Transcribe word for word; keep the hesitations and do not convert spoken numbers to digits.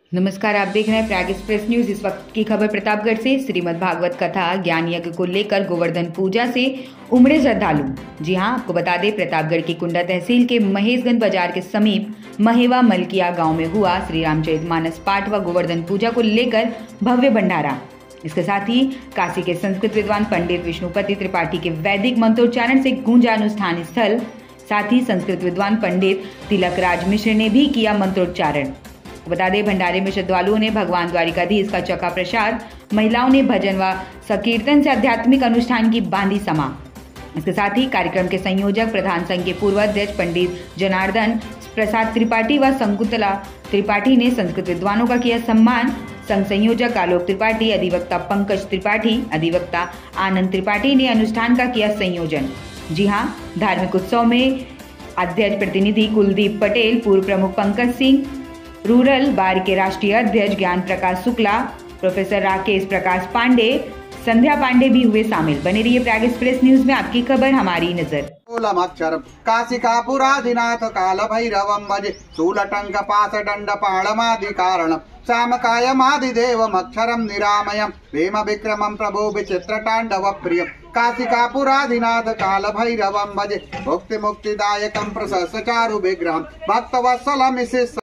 नमस्कार, आप देख रहे हैं प्रयाग एक्सप्रेस न्यूज। इस वक्त की खबर प्रतापगढ़ से। श्रीमद् भागवत कथा ज्ञान यज्ञ को लेकर गोवर्धन पूजा से उमड़े श्रद्धालु। जी हां, आपको बता दें, प्रतापगढ़ की कुंडा तहसील के महेशगंज बाजार के समीप महेवा मलकिया गांव में हुआ श्री रामचरितमानस पाठ व गोवर्धन पूजा को लेकर भव्य भंडारा। इसके साथ ही काशी के संस्कृत विद्वान पंडित विष्णुपति त्रिपाठी के वैदिक मंत्रोच्चारण से गूंजा अनुष्ठान स्थल। साथ ही संस्कृत विद्वान पंडित तिलक राज मिश्र ने भी किया मंत्रोच्चारण। बता दें, भंडारे में श्रद्धालुओं ने भगवान द्वारिकाधीश का चौका प्रसाद, महिलाओं ने भजन व संकीर्तन से आध्यात्मिक अनुष्ठान की बांधी समा। इसके साथ ही कार्यक्रम के संयोजक प्रधान संघ के पूर्व अध्यक्ष पंडित जनार्दन प्रसाद त्रिपाठी व शंकुतला त्रिपाठी ने संस्कृत विद्वानों का किया सम्मान। संघ संयोजक आलोक त्रिपाठी, अधिवक्ता पंकज त्रिपाठी, अधिवक्ता आनंद त्रिपाठी ने अनुष्ठान का किया संयोजन। जी हाँ, धार्मिक उत्सव में अध्यक्ष प्रतिनिधि कुलदीप पटेल, पूर्व प्रमुख पंकज सिंह, रूरल बार के राष्ट्रीय अध्यक्ष ज्ञान प्रकाश शुक्ला, प्रोफेसर राकेश प्रकाश पांडे, संध्या पांडे भी हुए शामिल। बने रहिए प्रयाग एक्सप्रेस न्यूज में, आपकी खबर हमारी नजर। काशिकापुराधिनाथ काल भैरवं भजे शूलटंक पास दंड पाणमादि कारण सामकायमादिदेवमक्षरं निरामयं भीम विक्रमं प्रभो विचित्र तांडव प्रियं काशिकापुराधिनाथ काल भैरवं भजे मुक्ति मुक्तिदायकं प्रशस्त चारु विग्रहं भक्तवत्सलम्